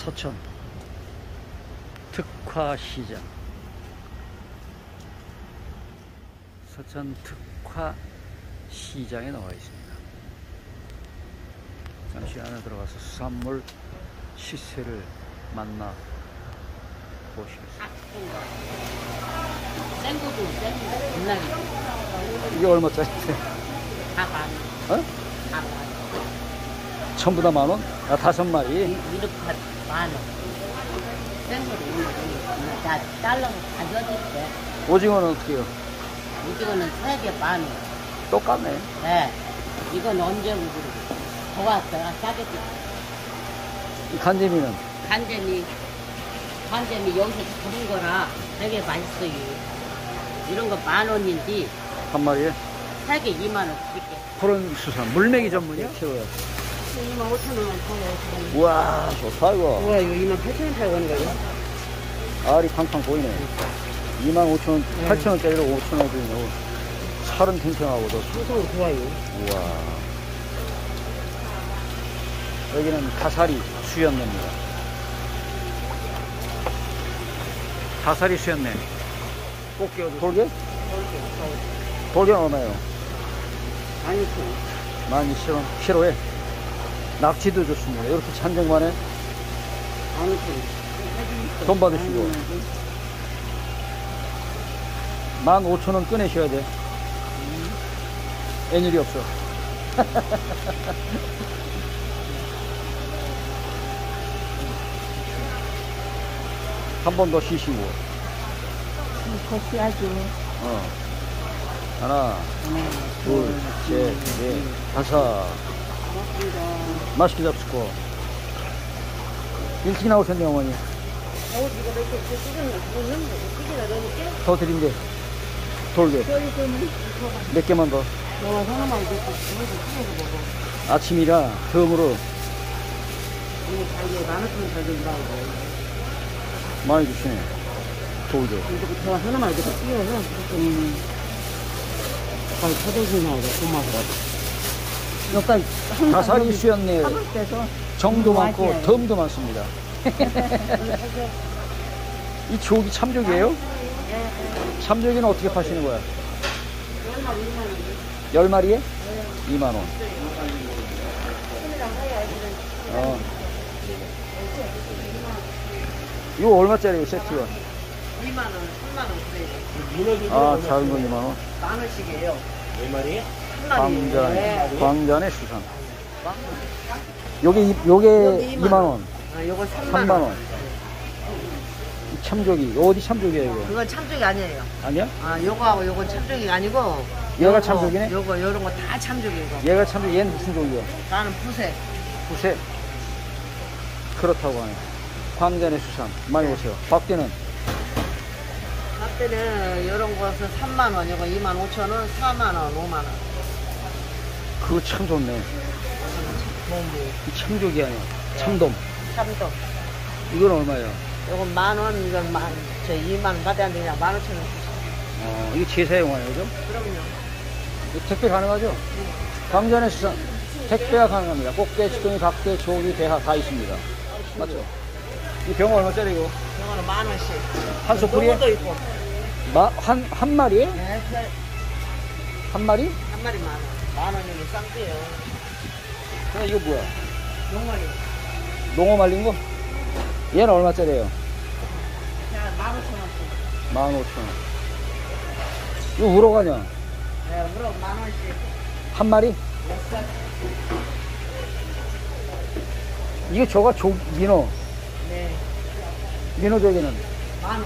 서천 특화시장, 서천 특화시장에 나와 있습니다. 잠시 안에 들어가서 수산물 시세를 만나 보시겠습니다. 생고도 생고 이게 얼마짜리세요? 다 만. 어? 다 만. 전부 다 10,000원? 아, 5마리? 이렇게 만 원. 생고도 다 잘라서 가져줄게. 오징어는 어떻게 해요? 오징어는 3개 만 원. 똑같네. 네. 이건 언제 오고 더 왔다가 싸게 줘. 이 간재미는? 간재미 여기서 부른 거라 되게 맛있어요. 이런 거 10,000원인데 한 마리에? 3개 2만 원 드릴게. 푸른 수산, 물메기 전문이요? 키로에. 25,000원만 줘요. 우와, 좋다, 이거. 우와, 이거 28,000원 팔고 하는 거예요? 알이 팡팡 보이네. 25,000원, 8,000원짜리로 5,000원 주는 살은 탱탱하고도. 소송 좋아요. 우와. 여기는 가사리 수연내입니다. 가사리 수연내. 꽃게 돌게? 돌게는 얼마예요? 12,000원. 12,000원. 키로에. 낙지도 좋습니다. 이렇게 찬정만에 12,000원. 돈 받으시고 15,000원 꺼내셔야 돼. 애일이 없어. 한 번 더 쉬시고. 더 쉬야죠. 하나, 둘, 셋, 넷, 다섯. 맛있게 잡수고. 일찍 나오셨네, 어머니. 더 드린대. 돌게. 몇 개만 더. 아침이라 덤으로 많이 주시네. 돌게. 하나만 이렇게 띄워서 잘 찾아주나 약간 가사리 수연내 정도 많고 덤도 많습니다. 이 조기 참조기예요? 참조기는 어떻게 파시는 거야? 10마리에? 2만원. 이거 얼마짜리예요, 세트가? 2만원, 3만원 그래요. 아, 작은 거 2만원? 만원씩이에요. 4마리에? 광전의 수산. 요게 2만원. 아, 요거 3만원. 3만원. 참조기. 어디 참조기예요, 이거? 그건 참조기 아니에요. 아니야? 아, 요거하고 요건 참조기가 아니고. 얘가 참조기네? 요런 거 다 참조기고. 얘가 참조기, 얘는 무슨 조기야? 나는 푸세. 푸세. 그렇다고 하네. 광전의 수산. 많이 오세요. 박대는? 그때는 요런 거서 3만원, 요거 25,000원, 4만원, 5만원. 그거 참 좋네. 이 참조기 아니야. 참돔. 참도. 이건 얼마예요? 요건 만원, 이건 2만원 받아야 되냐, 15,000원. 이게 재사용하네요, 그죠? 그럼요. 이거 택배 가능하죠? 광전의 수산. 택배가 가능합니다. 꽃게, 쭈꾸미, 박대, 조기, 대하 다 있습니다. 맞죠? 이 병어 얼마짜리고? 요거는 만원씩. 한 소쿠리에? 요것도 있고. 한 마리에? 네, 한 마리? 한 마리 만원. 만원이면 싼데요. 그럼 이거 뭐야? 용어리. 농어 말린 거? 얘는 얼마짜리예요? 그냥 15,000원씩. 15,000원. 이거 우럭 아니야? 네, 그럼 만원씩. 한 마리? 몇 이게 저가 민어. 네. 민어 조개는? 만원.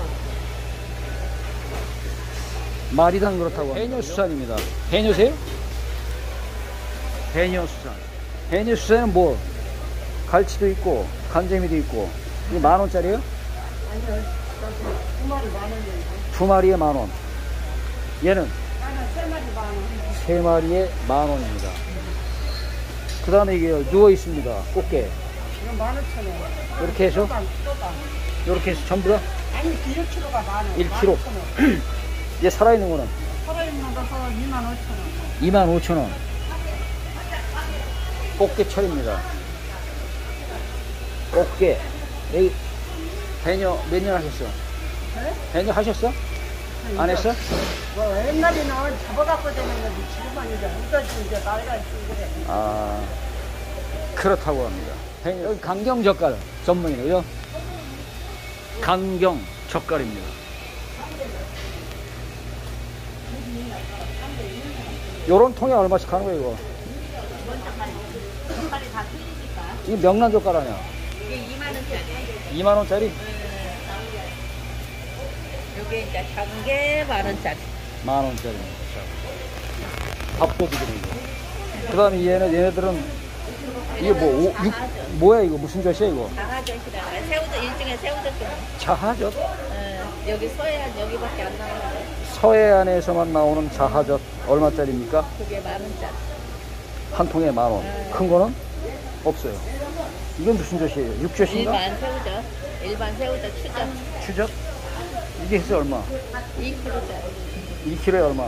마리당 그렇다고. 해녀수산입니다. 해녀세요? 해녀수산. 해녀수산은 뭐? 갈치도 있고, 간재미도 있고. 이게 10,000원짜리예요? 아니요. 2마리 만원이에요. 2마리에 10,000원. 얘는? 하나 3마리 만원. 3마리에 10,000원입니다. 그 다음에 이게 누워 있습니다. 꽃게. 이건 15,000원. 이렇게 해서? 이렇게 해서 전부 다? 아니, 1kg가 만원. 1kg. 이제 살아있는 거는? 살아있는 거서 25,000원. 25,000원. 꽃게철입니다. 꽃게. 여기 배녀 몇 년 하셨어? 네? 배녀 하셨어? 안 했어? 뭐 옛날에는 잡아갖고 되는 거지 지금은 이제 우더지 이제 나이가 있고 그래. 아, 그렇다고 합니다. 여기 강경 젓갈 전문이네, 그죠? 강경 젓갈입니다. 요런 통에 얼마씩 하는 거야, 이거? 젓갈이 다 틀리니까. 이게 명란 젓갈 아니야? 이게 2만원짜리. 2만원짜리? 요게 이제 작은 게 10,000원짜리. 만원짜리. 밥도둑이네, 그 다음에 얘네들은 이게 뭐, 뭐야, 이거? 무슨 젓이야, 이거? 자하젓이라 그래. 새우젓, 일종의 새우젓. 자하젓? 여기 서해안 여기밖에 안 나오는데. 서해안에서만 나오는 자하젓 얼마짜리입니까? 그게 10,000원짜리. 한 통에 10,000원. 큰 거는 없어요. 이건 무슨 젓이에요? 육젓인가? 일반 새우젓. 일반 새우젓 추젓. 추젓? 이게 해서 얼마? 2kg짜리. 2kg에 얼마?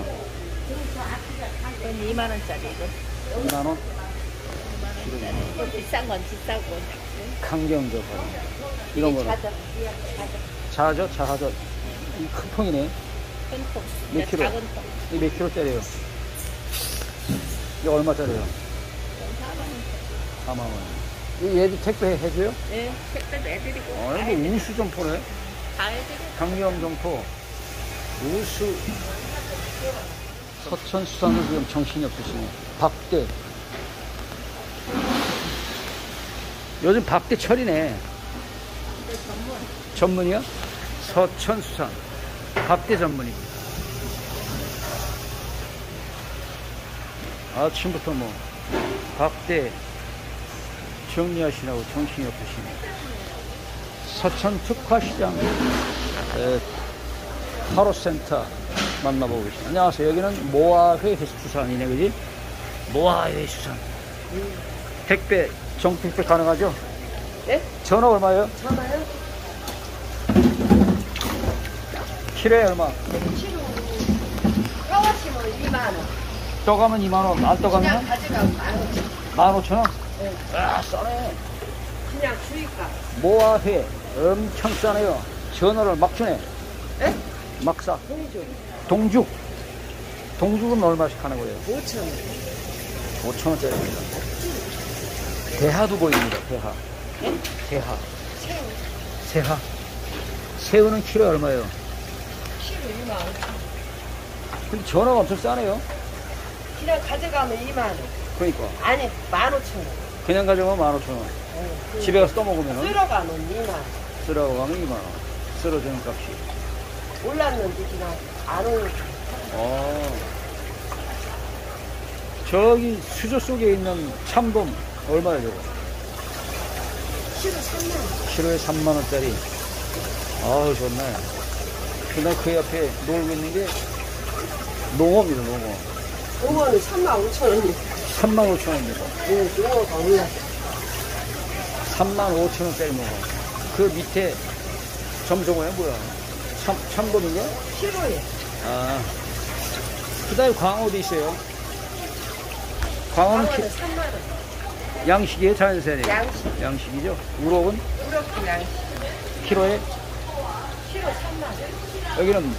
그건 2만원짜리 이거. 2만원? 2만원짜리. 비싼 건 비싸고. 강경젓. 이런 거는? 자젓. 자하젓. 이 큰 통이네. 큰 통. 몇 킬로? 작은 통. 이게 몇 킬로짜리예요? 이거 얼마짜리예요? 4만원. 4만원. 얘도 택배 해줘요? 네, 택배도 해드리고. 뭐 우수 점포네. 다 해드리고. 강경 점포. 우수. 서천수산은 지금 정신이 없으시네. 박대. 요즘 박대 철이네. 전문이요? 서천수산. 박대 전문입니다. 아침부터 뭐, 박대 정리하시라고 정신이 없으시네. 서천 특화시장, 하루센터 만나보고 계십니다. 안녕하세요. 여기는 모아회 해수수산이네, 그지? 모아회 해수수산. 택배, 정택배 가능하죠? 네? 전화 얼마예요? 전화요? 키로에 얼마? 키로 떠가시면 2만원. 떠가면 2만원, 안 그냥 떠가면 가져가면 15,000원. 15,000원? 네. 아, 싸네. 그냥 주의가. 모아회 엄청 싸네요. 전어를 막 주네. 네? 막 싸. 동주 동죽. 동죽은 얼마씩 하는 거예요? 5,000원. 5,000원짜리입니다. 대하도 보입니다. 대하. 네? 대하. 새우 새하. 새우는 키로에 얼마예요? 키로 25,000원. 근데 전어가 엄청 싸네요. 그냥 가져가면 2만원. 그러니까. 아니 15,000원. 그냥 가져가면 15,000원. 집에 가서 떠먹으면 쓸어가면 2만원. 쓰라고 하면 2만원. 쓰러지는 값이. 올랐는데 그냥 안 오는. 저기 수저 속에 있는 참돔 얼마예요, 저거? 키로 3만원. 키로에 3만원짜리. 아우, 좋네. 근데 그 옆에 놀고 있는 게 농어입니다, 농어. 5원은 35,000원이에요. 35,000원입니다. 네, 농어가 올랐어. 35,000원짜리 농어. 그 밑에 점성어야 뭐야? 참돔인가? 키로에. 아. 그 다음에 광어도 있어요. 광어는 3만원. 양식이에요, 자연산이에요? 양식. 양식이죠. 우럭은 우럭도 양식. 키로에, 키로 3만원. 여기는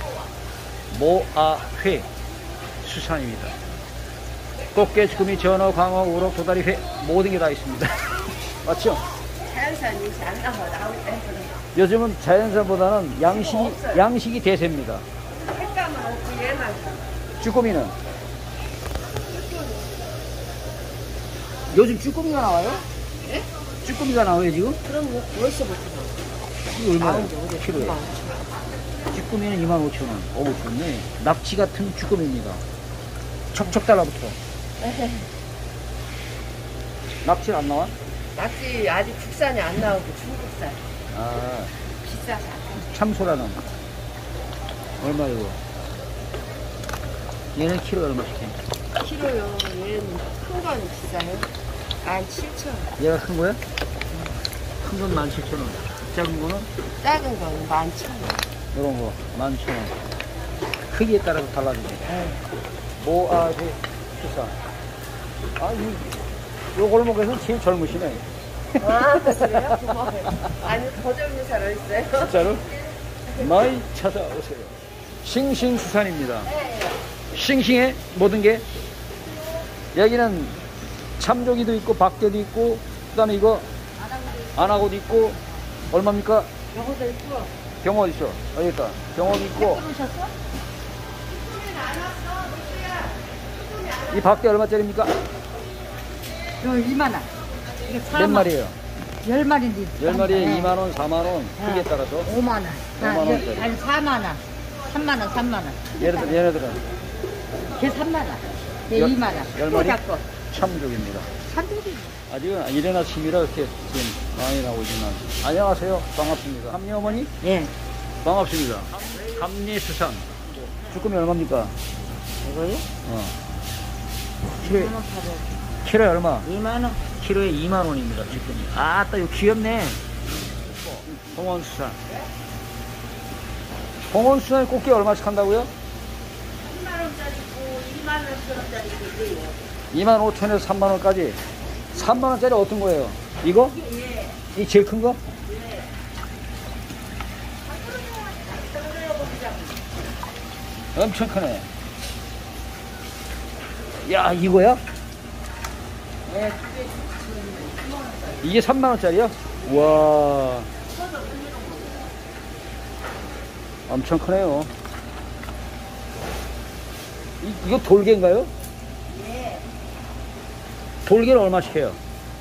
모아회 수산입니다. 꽃게, 주꾸미, 전어, 광어, 우럭, 도다리, 회 모든 게 다 있습니다. 맞죠? 자연산이 안 나와 나올 때 요즘은 자연산보다는 양식이 대세입니다. 색감은 없고 얘만. 쭈꾸미는? 요즘 쭈꾸미가 나와요? 네? 쭈꾸미가 나와요, 지금? 그럼 뭐 벌써부터 이거 얼마예요? 나온 지 오래 키로에? 25,000원. 쭈꾸미는 25,000원. 어우, 좋네. 납치 같은 쭈꾸미입니다. 척척 달라붙어. 납치 안 나와? 낙지 아직 국산이 안 나오고 중국산. 아, 비싸서 안 나와. 참소라는 얼마 이거? 얘는 키로 얼마씩 해? 키로요. 얘는 큰 거는 비싸요. 17,000원. 얘가 큰 거야? 큰 건 17,000원. 작은 거는? 작은 거는 11,000원. 이런 거 11,000원. 크기에 따라서 달라지네. 모아지 수산. 아, 요 골목에서는 제일 젊으시네. 아, 그래요? 고마워요. 아니, 더 젊은 사람 있어요? 진짜로? 많이 찾아오세요. 싱싱수산입니다. 싱싱해 모든 게. 여기는 참조기도 있고 박개도 있고 그다음에 이거 안하고도 있고. 얼마입니까? 병어도 있고. 병어 있어. 여기 있다. 병어도 있고. 이 박개 얼마짜리입니까? 이거 2만 원. 이게 4만 몇 마리예요? 10마리인데. 10마리에 2만원, 4만원 크기에 따라서. 5만 원. 5만 원짜리. 아니, 4만 원. 3만 원, 3만 원. 얘네들은 걔 3만 원. 걔 열- 2만 원. 열 또 마리? 잡고. 참조기입니다. 참조기. 아직은 이른 아침이라 이렇게 지금 많이 나오고 있지만. 안녕하세요. 반갑습니다. 감리 어머니? 예. 반갑습니다. 감리수산. 주꾸미 얼마입니까? 이거요? 키로에, 2만 원 팔아요. 키로에 얼마? 2만 원. 키로에 2만원입니다. 주꾸미. 아따, 이거 귀엽네. 홍원수산. 홍원수산에 꽃게 얼마씩 한다고요? 2만 5천에서 3만원까지. 3만원짜리 어떤 거예요? 이거? 이 제일 큰 거? 엄청 크네. 야, 이거야? 이게 3만원짜리야? 와. 엄청 크네요. 이거 돌개인가요? 네. 돌개는 얼마씩 해요?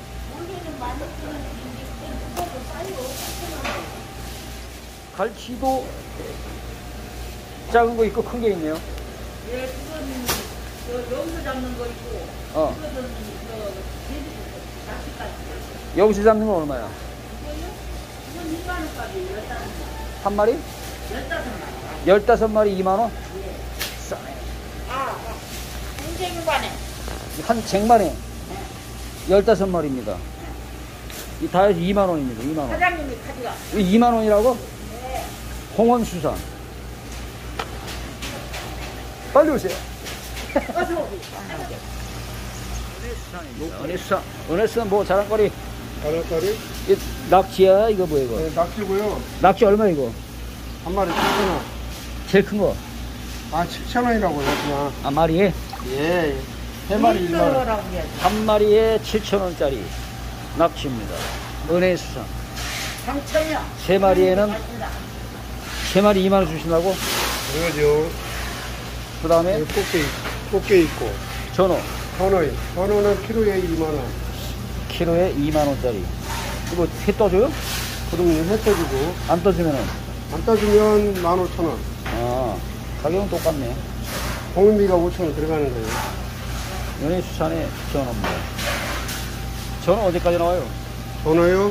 갈치도 작은 거 있고 큰 게 있네요. 예, 그건 여기서 잡는 거 있고, 어. 그거는 제주도 낚시까지. 여기서 잡는 건 얼마야? 이건 2만 원까지 15마리. 한 마리? 15마리. 15마리 2만원? 싸네. 인생관에. 한 쟁반에 15마리입니다. 이 다 해서 2만원입니다. 2만원. 사장님이 가져가. 2만원이라고? 네. 홍원수산. 빨리 오세요. 어서 오기. 은혜수산. 은혜수산 뭐 자랑거리? 가락가리? 이 낙지야? 이거 뭐야 이거? 네, 낙지고요. 낙지 얼마 이거? 한 마리 7,000원. 제일 큰 거. 아, 7,000원이라고요, 그냥. 아, 마리에? 예. 세 마리 2만 원. 라고 해야지. 한 마리에 7,000원짜리 낙지입니다. 은혜수산. 당첨이야. 세 마리에는 세 마리 2만 원 주신다고? 그러죠. 그 다음에 여기 꽃게 있고. 전어. 전어요. 전어는 키로에 2만 원. 키로에 2만 원짜리. 이거 회 떠줘요? 그러면 해 떠주고. 안 떠주면은? 안 떠주면 15,000원. 아, 가격은 똑같네. 공인비가 5,000원 들어가는 거예요. 연해수산의 전어입니다. 전어 어디까지 나와요? 전어요?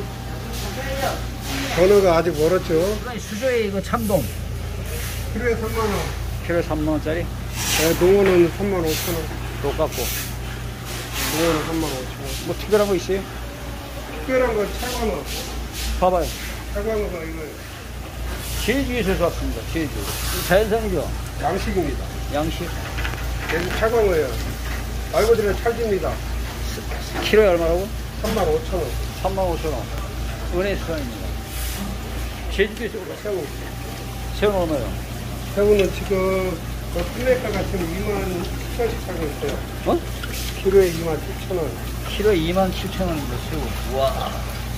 전어가 아직 멀었죠. 수조에 이거 참돔. 키로에 3만 원. 키로에 3만 원짜리? 네, 농어는 35,000원. 똑같고. 농어는 35,000원. 뭐 특별한 거 있어요? 특별한 건 차광어. 봐봐요. 차광어가 이거 제주에서 왔습니다. 제주. 자연산이죠? 양식입니다. 양식. 제주 차광어예요. 말 그대로 찰집니다. 키로에 얼마라고? 35,000원. 35,000원. 은혜수산입니다. 제주도에서 오라. 새우. 새우는 얼마요? 새우는 지금 그 플레카 같은 2만 7천씩 사고 있어요. 어? 키로에 2만 7천원. 키로에 27,000원입니다. 새우. 우와.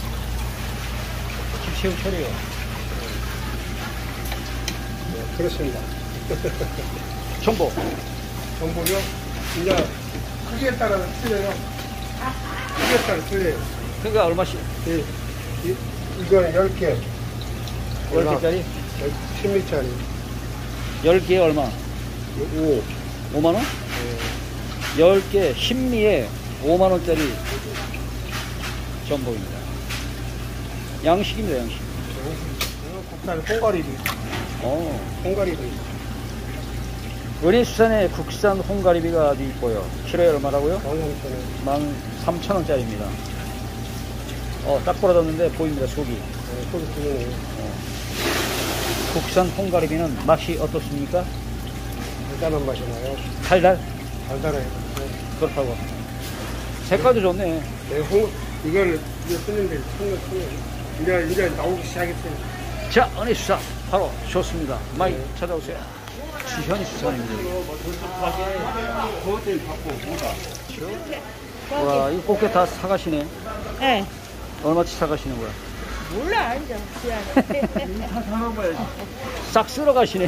집 새우 처리요. 네, 그렇습니다. 전복. 전복이요? 이제 크기에 따라서 틀려요. 크기에 따라 틀려요. 그러니까 얼마씩? 이거는 10개. 10개짜리? 10미짜리. 10개에 얼마? 5. 5만원? 10개 10미에 5만원짜리 전복입니다. 양식입니다, 양식. 국산 홍가리도 있고. 홍가리도 있고. 은혜수산에 국산 홍가리비가 아주 있고요. 키로에 얼마라고요? 13,000원. 13,000원짜리입니다. 딱 벌어졌는데 보입니다, 속이. 소리 들리네요. 국산 홍가리비는 맛이 어떻습니까? 달달한 맛이 나요. 달달? 달달해요. 그렇다고. 색깔도 좋네. 네, 이걸 이제 쓰는데 이제 나오기 시작했어요. 자, 은혜수산 바로 좋습니다. 많이 찾아오세요. 주현수산입니다. 와, 이 꽃게 다 사가시네. 네. 얼마치 사가시는 거야? 몰라, 이제. 싹 쓸어 가시네.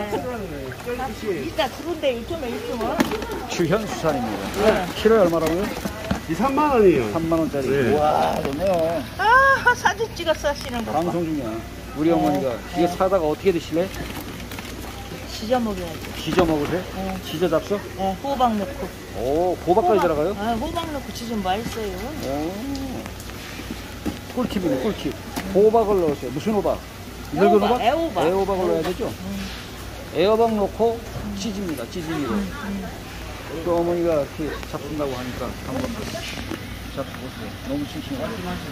이따 그런데 있으면. 주현수산입니다. 키로에 얼마라고요? 이 3만 원이에요. 3만 원짜리. 네. 와, 좋네요. 아, 사진 찍어서 하시는 거. 방송 중이야. 우리 어머니가 이거 사다가 어떻게 드실래? 지져 먹여야지. 지져 먹으세요? 지져 잡숴? 네, 호박 넣고. 오, 호박까지 들어가요? 아, 호박 넣고 지금 맛있어요. 오. 꿀팁이네, 꿀팁. 호박을 넣으세요. 무슨 호박? 늙은 호박? 애호박. 애호박을 넣어야 되죠? 애호박 넣고 찢습니다. 찢으기로. 또 어머니가 이렇게 잡순다고 하니까 한번 잡숴보세요. 너무 싱싱해.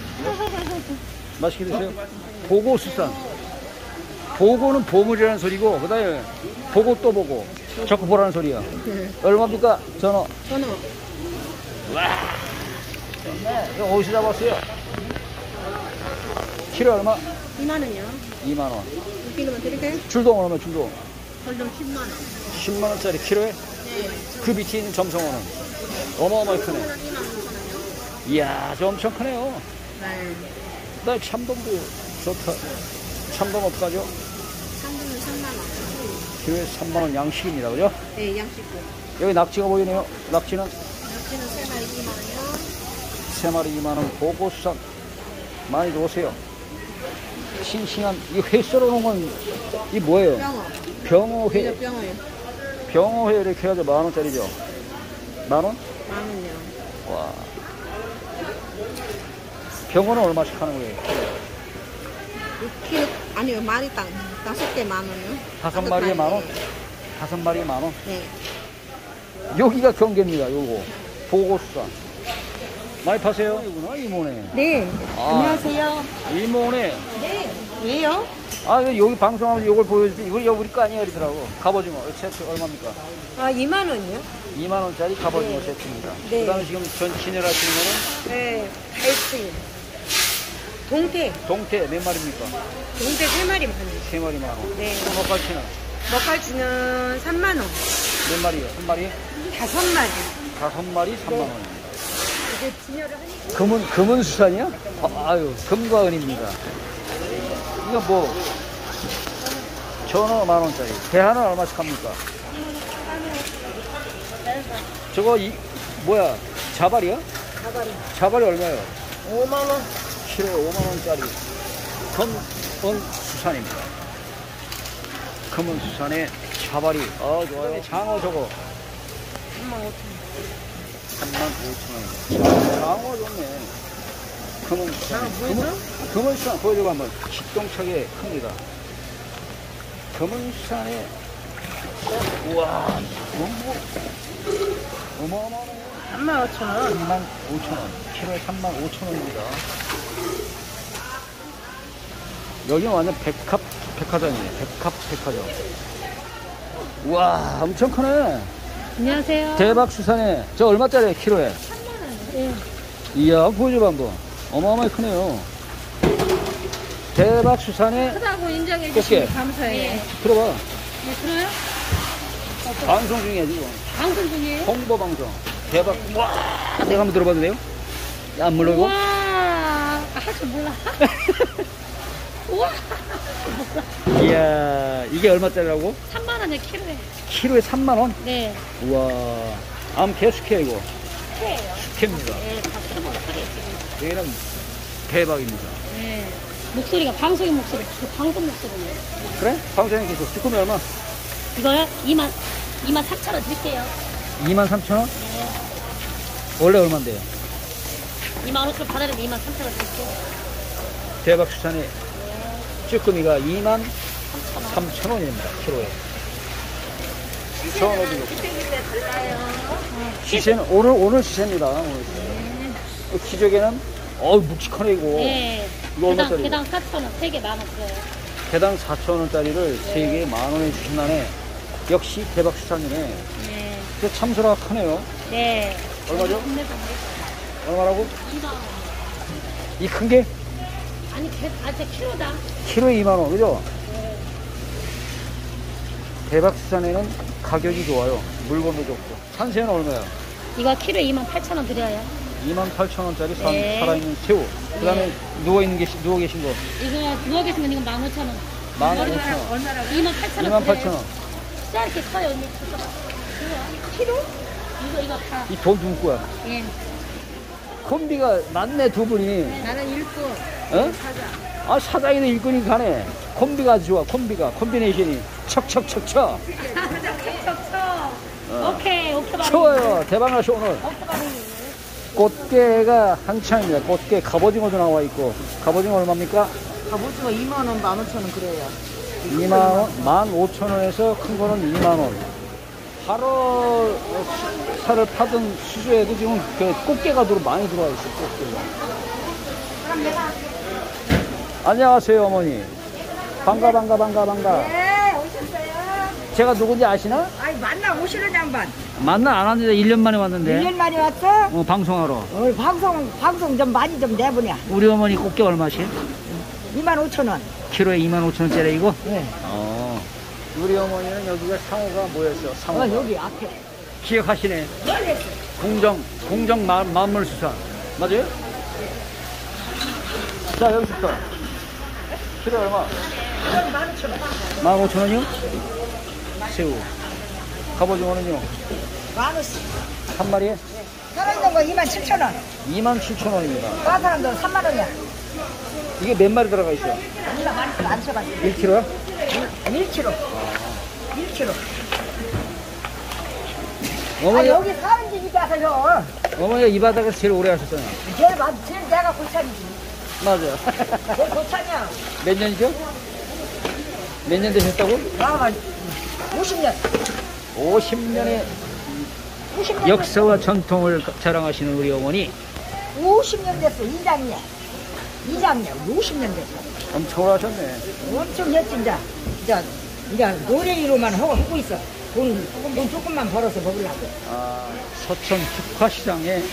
맛있게 드세요. 보고수산. 보고는 보물이라는 소리고, 그 다음에 보고 또 보고. 자꾸 보라는 소리야. 얼마입니까? 전어. 와. 네, 이거 어디서 잡았어요? 키로 얼마? 2만 원이요. 2만 원. 1kg만 드릴까요? 줄동 얼마 줄동? 설정 10만 원. 10만 원짜리 키로에? 그 밑에 있는 점성어는 어마어마하게 크네. 이야, 저 엄청 크네요. 네. 나 참돔도 좋다. 참돔 어떡하죠? 상품은 3만 원. 키로에 3만 원 양식입니다. 그죠? 네, 양식도. 여기 낙지가 보이네요. 낙지는 낙지는 3마리 2만 원이요. 3마리 2만 원. 보고수산 많이 오세요. 싱싱한 이 회 썰어놓은 건 이 뭐예요? 병어. 병어회. 병어요. 병어회 이렇게 해가지고 1만 원짜리죠? 1만 원? 1만 원이요. 와. 병어는 얼마씩 하는 거예요? 6kg, 아니요, 마리당. 5개 1만 원이요. 5마리에 1만 원? 5마리에 1만 원? 네. 여기가 경계입니다. 요거 보고수산 많이 파세요? 이구나 이모네. 네. 아. 안녕하세요. 이모네. 네. 왜요? 아 여기 방송하면서 요걸 보여주지. 이거 우리 거 아니야 이러더라고. 갑오징어 세트 얼마입니까? 아, 2만 원이요? 2만 원짜리 갑오징어 세트입니다. 네. 그다음에 지금 전 진열하시는 거는 네. 달치. 동태. 동태 몇 마리입니까? 동태 3마리 만 원. 3마리 만 원. 네. 또 먹갈치는 먹갈치는 3만 원. 몇 마리요? 한 마리에? 5마리. 5마리 3만 원입니다. 이제 진열을 하니까. 금은 수산이야? 아유 금과 은입니다. 이거 뭐 전어 1만 원짜리. 대하는 얼마씩 합니까? 저거 뭐야 자발이야? 자발이 얼마예요? 5만 원. 키로에 5만 원짜리 금은 수산입니다. 금은 수산에 자발이 좋아요. 장어 저거 35,000원. 장어 좋네. 금은 수산. 금은 수산 보여주고 한번. 직동차게 큽니다. 금은 수산에 우와 너무 어마어마하네. 35,000원. 35,000원. 키로에 35,000원입니다. 여기는 완전 백화점이에요. 백화점. 우와, 엄청 크네. 안녕하세요. 대박 수산에. 저 얼마짜리예요, 키로에? 3만 원. 예. 이야, 보여줘봐, 한번. 어마어마하게 크네요. 대박 수산에. 크다고 인정해 꽃게. 주시면 감사해요. 들어봐. 네, 들어요? 방송 중이야, 지금. 방송 중이에요? 홍보 방송. 대박. 와, 내가 한번 들어봐도 돼요? 안 물러고? 와, 하지 몰라. 우와. 이야, 이게 얼마짜리라고? 3만 원에 키로에. 키로에 3만원? 네. 우와. 암캐 이거. 키로예요. 숙회입니다. 네, 다 키로 목소리 지금. 얘는 대박입니다. 네. 목소리가 방송인 목소리, 방송 목소리예요. 그래? 방송에 계속. 주꾸미 얼마? 이거요? 23,000원 드릴게요. 23,000원? 네. 원래 얼만데요? 25,000원 받아내면 23,000원 드릴게요. 대박 수산에 쭈꾸미가 23,000원입니다. 키로에. 저어가지고. 시세는 오늘 시세입니다. 오늘 시세. 기저귀는 묵직하네 이거. 네. 이거 얼마짜리? 개당 4,000원, 3개 만원 써요. 개당 4,000원짜리를 3개에 만원에 주신다네. 역시 대박 수산이네. 네. 그 참소라 크네요. 네. 얼마죠? 판매도 얼마라고? 2만 원. 이 큰 게? 아니, 제 키로다. 키로에 2만원, 그죠? 대박수산에는 가격이 좋아요. 물건도 좋고. 산새는 얼마야? 이거 키로에 28,000원 드려요. 28,000원짜리 네. 살아있는 새우. 그 다음에 네. 누워 누워 계신 거. 이거 누워 계신 건 이거 15,000원. 15,000원. 얼마라고? 28,000원. 28,000원. 이렇게 커요, 언니. 키로? 이거 다. 이 돈 누구 거야? 예. 콤비가 많네, 두 분이. 나는 일꾼. 어? 아, 사장이도 일꾼이 가네. 콤비가 아주 좋아, 콤비가. 콤비네이션이. 척척척척. 쳐. 오케이, 좋아요. 대박나시 오늘. 꽃게가 한창입니다. 꽃게 갑오징어도 나와 있고. 갑오징어 얼마입니까? 갑오징어 2만원, 15,000원 그래요. 2만원, 15,000원에서 큰 거는 2만원. 8월 살을 파던 수조에도 지금 그 꽃게가 많이 들어와 있어요. 꽃게가. 안녕하세요, 어머니. 반가. 네, 오셨어요. 제가 누군지 아시나? 아이, 만나 오시는 양반. 만나 안 왔는데 1년 만에 왔는데. 1년 만에 왔어? 방송하러. 방송 좀 많이 좀 내보냐. 우리 어머니 꽃게 얼마씩? 25,000원. 키로에 25,000원짜리 이거? 네. 우리 어머니는 여기가 상호가 뭐였어? 상호가. 여기 앞에. 기억하시네. 공정 만물수산. 맞아요? 자, 여기서부터. 키로 얼마? 15,000원이요? 새우. 갑오징어는요? 10,000원씩. 한 마리에? 살아있는 거 27,000원. 27,000원입니다. 빠사는 거 3만원이야. 이게 몇 마리 들어가 있어요? 우리가 많이 안 쳐가지고. 1kg요? 1kg. 1kg. 어머니, 여기 사는 집이 가서요. 어머니가 이 바닥에서 제일 오래 하셨잖아요. 제일 내가 고참이지. 맞아. 제일 고참이야. 몇 년이죠? 몇 년 되셨다고? 나가 50년. 50년의 50년. 역사와 전통을 자랑하시는 우리 어머니. 50년 됐어. 이장님. 50년 됐어. 엄청 오래 하셨네. 엄청 했지, 이제 노래이로만 하고 있어. 돈 조금만 벌어서 먹으려고. 서천 특화시장에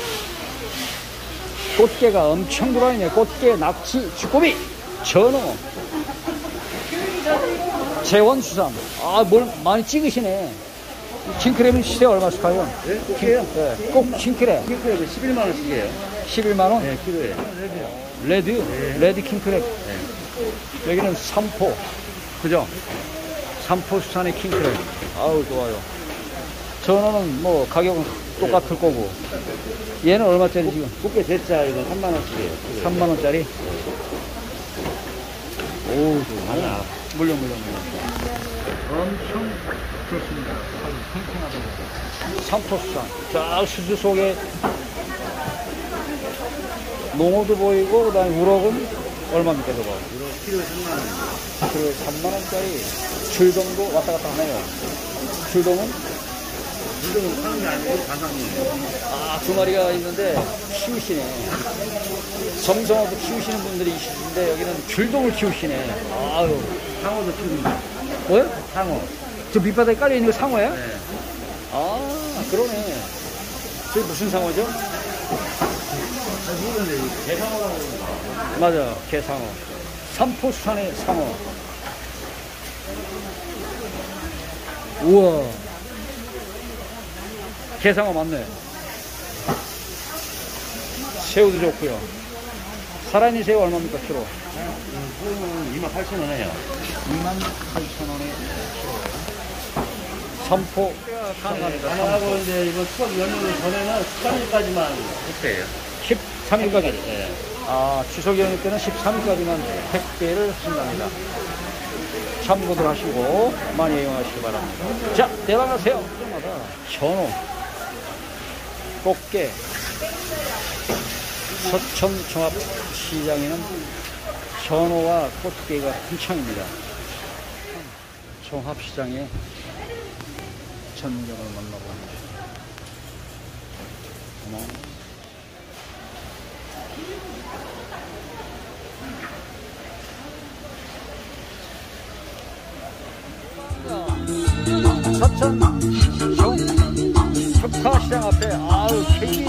꽃게가 엄청 들어있네. 꽃게, 낙지, 주꾸미, 전어, 재원수산. 뭘 많이 찍으시네. 킹크랩은 시세 얼마씩 하요? 네? 꽃게요? 네, 꼭 킹크랩. 킹크랩 11만원씩이에요. 11만원? 네, 키로에. 레드? 네. 레드 킹크랩. 여기는 삼포. 그죠? 삼포 수산의 킹크랩. 아우, 좋아요. 전어는 뭐 가격은 똑같을 거고. 얘는 얼마짜리 지금? 꽃게 대짜 이거 3만원씩이에요. 3만원짜리? 오, 하나. 물론. 엄청 좋습니다. 탱탱하고. 삼포수산. 자, 수주 속에 농어도 보이고, 그 다음에 우럭은 얼마입니까, 저거? 우럭 키로에 3만원. 키로에 3만원짜리. 줄돔도 왔다 갔다 하네요. 줄돔은? 물동은 파는 게 아니고 가상이에요. 두 마리가 있는데 키우시네. 정성어도 키우시는 분들이 있으신데 여기는 줄돔을 키우시네. 아유. 상어도 키웁니다. 뭐요? 상어. 저 밑바닥에 깔려있는 거 상어야? 네. 그러네. 저기 무슨 상어죠? 대상어라고 그러는데. 맞아, 개상어. 삼포수산의 상어. 우와. 개상어 맞네. 새우도 좋고요. 살아있는 새우 얼마입니까, 키로? 28,000원이에요. 28,000원에 삼포 가능합니다. 하고 이제 이거 추석 연휴 전에는 13일까지만 택배예요. 13일까지. 네. 추석 연휴 때는 13일까지만 택배를 한답니다. 참고들 하시고 많이 이용하시기 바랍니다. 자, 대박나세요. 전어, 꽃게, 서천 종합시장에는 전어와 꽃게가 한창입니다. 종합시장의 전경을 만나봅니다. 서천 특화시장 앞에 KBS